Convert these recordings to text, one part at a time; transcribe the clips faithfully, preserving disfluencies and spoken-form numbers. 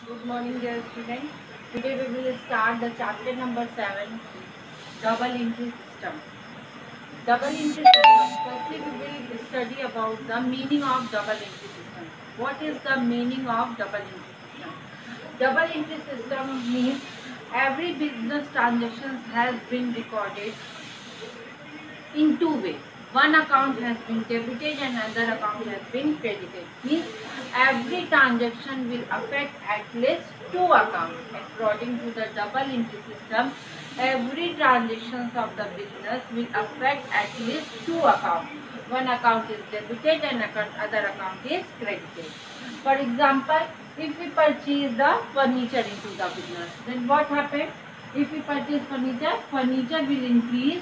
Good morning, dear students. Today we will start the chapter number seven, double entry system. Double entry system. Firstly, we will study about the meaning of double entry system. What is the meaning of double entry system? Double entry system means every business transactions has been recorded in two ways. One account has been debited and another account has been credited. Means every transaction will affect at least two accounts. According to the double entry system, every transactions of the business will affect at least two accounts. One account is debited and other account is credited. For example, if we purchase the furniture into the business, then what happens? If we purchase furniture, furniture will increase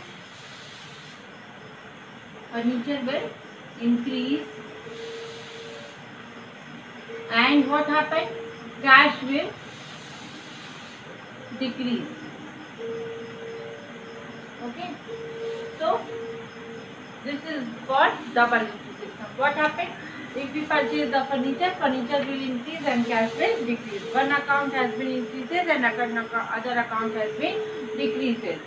furniture will increase and what happened? Cash will decrease. Okay, so this is called double entry system. What happened? If we purchase the furniture, furniture will increase and cash will decrease. One account has been increases and other account has been decreases.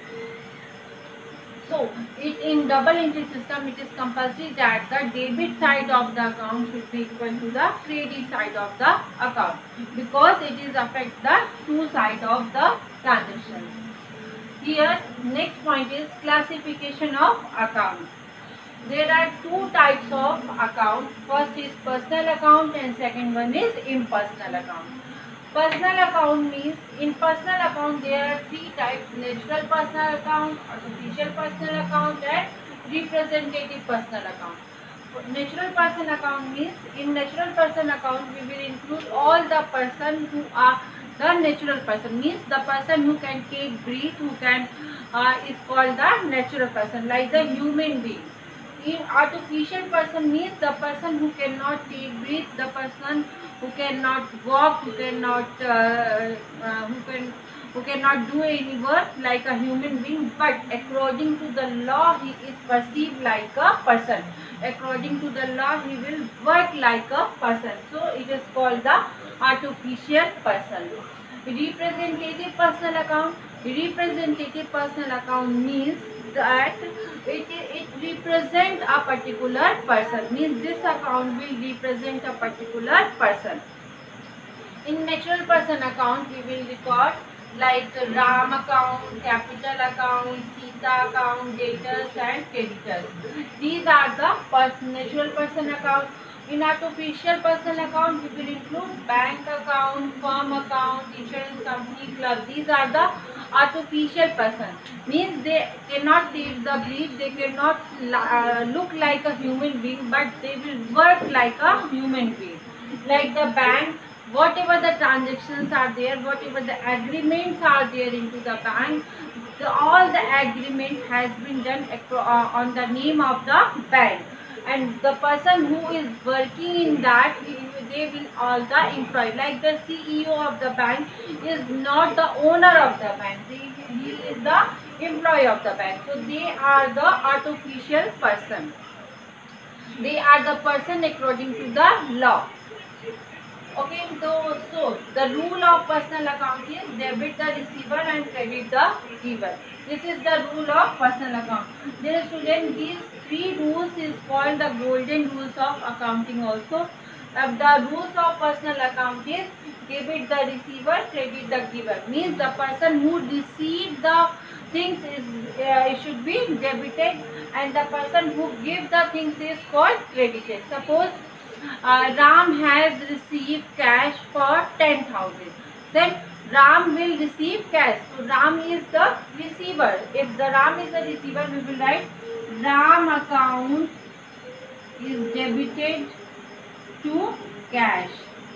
So, it in double entry system, it is compulsory that the debit side of the account should be equal to the credit side of the account because it is affect the two side of the transaction. Here, next point is classification of account. There are two types of account. First is personal account and second one is impersonal account. Personal account means in personal account there are three types: natural personal account, artificial personal account and representative personal account. Natural personal account means in natural person account we will include all the person who are the natural person, means the person who can take breathe, who can uh, is called the natural person, like the human being. In artificial person means the person who cannot take breathe, the person who cannot walk, who cannot uh, uh, who can who cannot do any work like a human being, but according to the law he is perceived like a person. According to the law he will work like a person. So it is called the artificial person. Representative personal account. Representative personal account means that it, it represents a particular person, means this account will represent a particular person. In natural person account we will record like Ram account, capital account, Sita account, debtors and creditors. These are the person, natural person account. In artificial person account we will include bank account, firm account, insurance company, club. These are the artificial person, means they cannot take the breath, they cannot uh, look like a human being, but they will work like a human being. Like the bank, whatever the transactions are there, whatever the agreements are there into the bank, the, all the agreement has been done uh, on the name of the bank, and the person who is working in that, they will all the employee. Like the C E O of the bank is not the owner of the bank, he is the employee of the bank. So they are the artificial person, they are the person according to the law. Okay, so, so the rule of personal account is debit the receiver and credit the giver. This is the rule of personal account. Dear student, these three rules is called the golden rules of accounting also. Uh, the rules of personal account is debit the receiver, credit the giver. Means the person who received the things is uh, it should be debited, and the person who give the things is called credited. Suppose uh, Ram has received cash for ten thousand. Then Ram will receive cash. So Ram is the receiver. If the Ram is the receiver, we will write Ram account is debited to cash.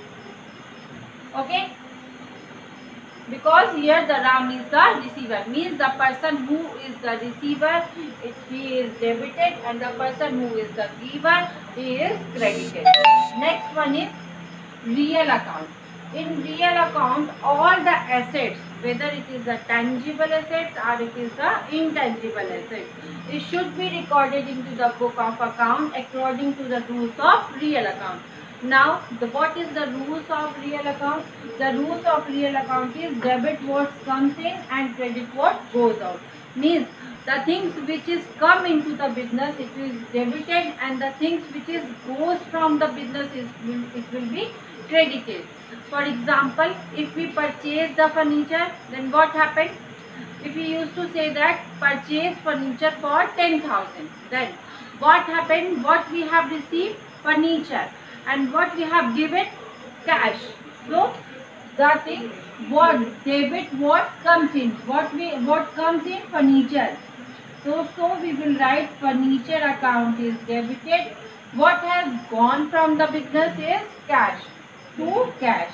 Okay? Because here the Ram is the receiver, means the person who is the receiver, it, he is debited, and the person who is the giver, he is credited. Next one is real account. In real account, all the assets, whether it is the tangible assets or it is the intangible assets, it should be recorded into the book of account according to the rules of real account. Now, the, what is the rules of real account? The rules of real account is debit what comes in and credit what goes out. Means the things which is come into the business, it is debited, and the things which is goes from the business is it will be credited. For example, if we purchase the furniture, then what happened? If we used to say that purchase furniture for ten thousand, then what happened? What we have received? Furniture. And what we have given? Cash. So the thing what debit what comes in, what we what comes in? Furniture. So so we will write furniture account is debited. What has gone from the business is cash. To cash.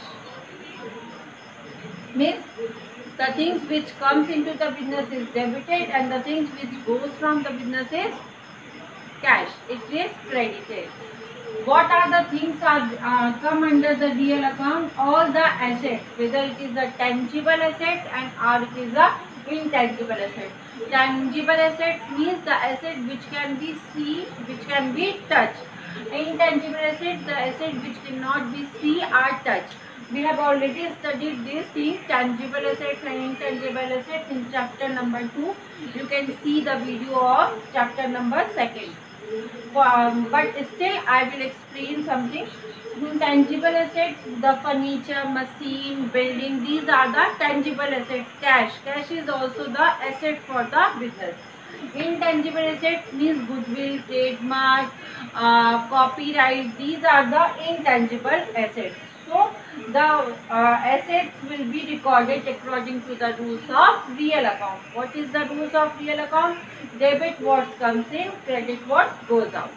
Means the things which comes into the business is debited and the things which goes from the business is cash. It is credited. What are the things are uh, come under the real account? All the assets, whether it is a tangible asset and or it is a intangible asset. Tangible assets means the asset which can be seen, which can be touched. Intangible asset, the asset which cannot be seen or touched. We have already studied these things, tangible assets and intangible assets, in chapter number two. You can see the video of chapter number second. Um, but still I will explain something. Tangible assets, the furniture, machine, building, these are the tangible assets. Cash, cash is also the asset for the business. Intangible assets means goodwill, trademark, uh, copyright, these are the intangible assets. So the uh, assets will be recorded according to the rules of real account. What is the rules of real account? Debit what comes in, credit what goes out.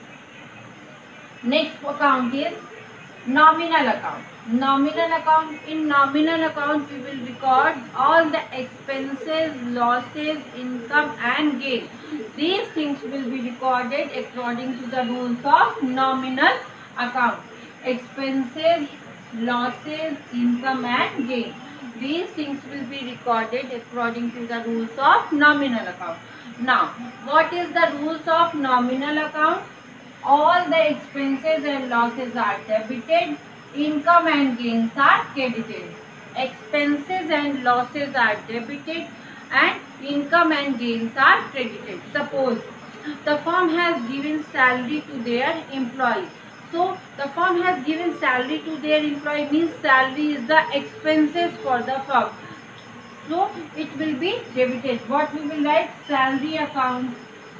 Next account is nominal account. Nominal account, in nominal account we will record all the expenses, losses, income and gain. These things will be recorded according to the rules of nominal account. Expenses, losses, income and gain. These things will be recorded according to the rules of nominal account. Now, what is the rules of nominal account? All the expenses and losses are debited, income and gains are credited. Expenses and losses are debited and income and gains are credited. Suppose the firm has given salary to their employees. So the firm has given salary to their employee means salary is the expenses for the firm. So it will be debited. What we will write? Salary account.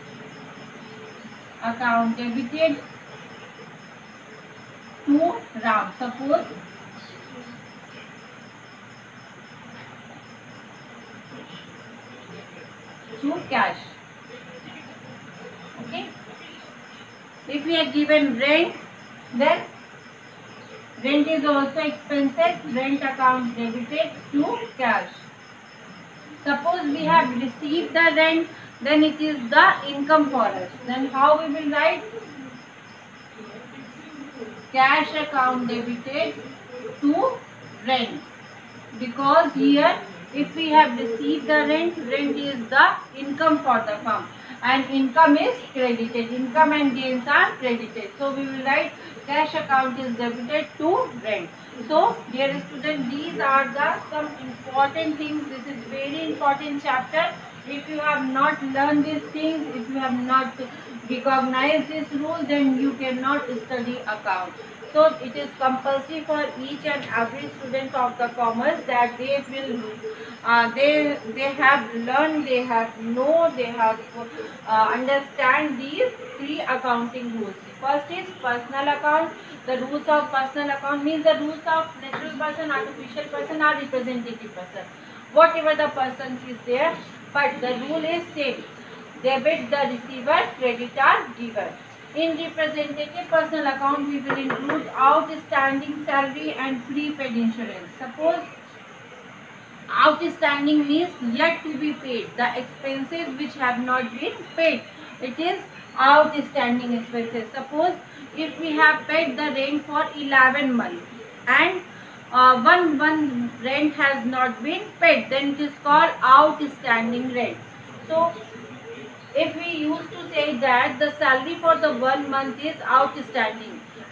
Account debited to Ram. Suppose to cash. Okay. If we are given rent, then rent is also expenses. Rent account debited to cash. Suppose we have received the rent, then it is the income for us. Then how we will write? Cash account debited to rent. Because here if we have received the rent, rent is the income for the firm and income is credited. Income and gains are credited. So we will write cash account is debited to rent. So dear student, these are the some important things. This is very important chapter. If you have not learned these things, if you have not recognized this rule, then you cannot study account. So it is compulsory for each and every student of the commerce that they will uh, they they have learned, they have know, they have uh, understand these three accounting rules. First is personal account. The rules of personal account means the rules of natural person, artificial person or representative person. Whatever the person is there, but the rule is same. Debit the receiver, creditor giver. In representative personal account, we will include outstanding salary and prepaid insurance. Suppose outstanding means yet to be paid, the expenses which have not been paid. It is outstanding expenses. Suppose if we have paid the rent for eleven months and uh, one one rent has not been paid, then it is called outstanding rent. So if we used to say that the salary for the one month is outstanding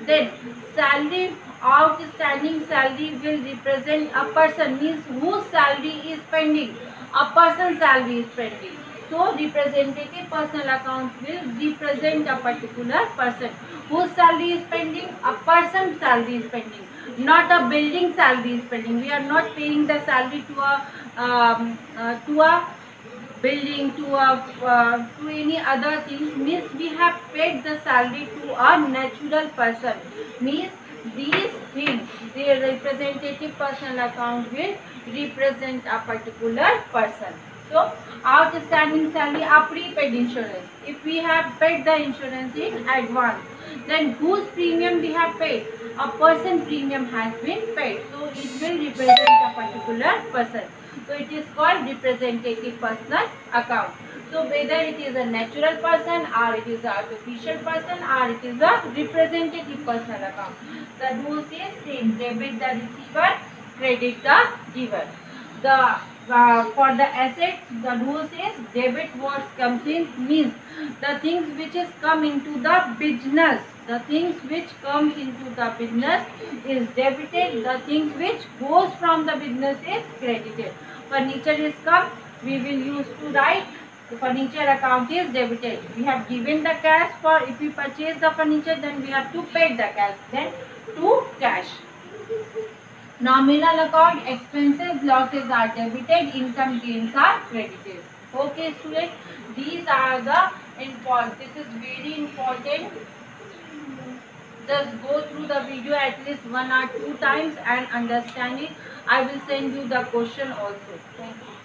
Then salary, outstanding salary will represent a person, means whose salary is pending. A person's salary is pending. So representative personal account will represent a particular person. Whose salary is pending? A person's salary is pending. Not a building salary is pending. We are not paying the salary to a um, uh, to a building, to a uh, to any other things, means we have paid the salary to a natural person, means these things, their representative personal account will represent a particular person. So outstanding salary, a prepaid insurance, if we have paid the insurance in advance, then whose premium we have paid? A person premium has been paid, so it will represent a particular person. So it is called representative personal account. So whether it is a natural person or it is an artificial person or it is a representative personal account, the rules is same: debit the receiver, credit the giver. The uh, for the assets, the rules is debit what comes in, means the things which is come into the business. The things which comes into the business is debited. The things which goes from the business is credited. Furniture is come, we will use to write the furniture account is debited. We have given the cash for, if we purchase the furniture, then we have to pay the cash, then to cash. Nominal account, expenses, losses are debited, income gains are credited. Okay students, these are the important, this is very important. Just go through the video at least one or two times and understand it. I will send you the question also. Thank you.